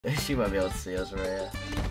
She might be able to see us, right?